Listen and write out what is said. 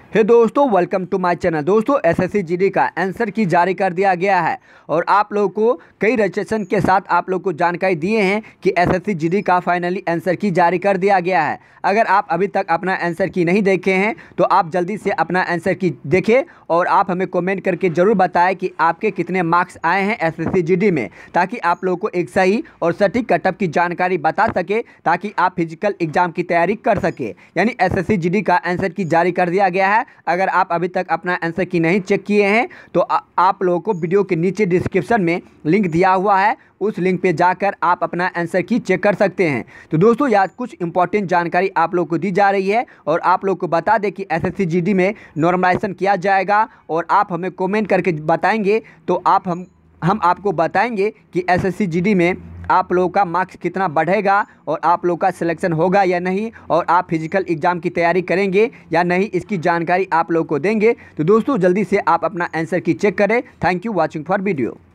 हे दोस्तों, welcome to my channel. दोस्तों, SSC GD का आंसर की जारी कर दिया गया है और आप लोगों को कई रजिस्ट्रेशन के साथ आप लोग को जानकारी दिए हैं कि एसएससी जीडी का फाइनली आंसर की जारी कर दिया गया है। अगर आप अभी तक अपना आंसर की नहीं देखे हैं तो आप जल्दी से अपना आंसर की देखें और आप हमें कमेंट करके ज़रूर बताएं कि आपके कितने मार्क्स आए हैं एसएससी जीडी में, ताकि आप लोगों को एक सही और सटीक कटअप की जानकारी बता सके, ताकि आप फिजिकल एग्जाम की तैयारी कर सके। यानी एसएससी जीडी का आंसर की जारी कर दिया गया है। अगर आप अभी तक अपना आंसर की नहीं चेक किए हैं तो आप लोगों को वीडियो के नीचे डिस्क्रिप्शन में लिंक दिया हुआ है, उस लिंक पे जाकर आप अपना आंसर की चेक कर सकते हैं। तो दोस्तों, यार कुछ इंपॉर्टेंट जानकारी आप लोग को दी जा रही है और आप लोग को बता दें कि एसएससी जीडी में नॉर्मलाइजेशन किया जाएगा और आप हमें कमेंट करके बताएंगे तो हम आपको बताएंगे कि एसएससी जीडी में आप लोगों का मार्क्स कितना बढ़ेगा और आप लोगों का सिलेक्शन होगा या नहीं, और आप फिजिकल एग्ज़ाम की तैयारी करेंगे या नहीं, इसकी जानकारी आप लोगों को देंगे। तो दोस्तों, जल्दी से आप अपना आंसर की चेक करें। Thank you watching for video.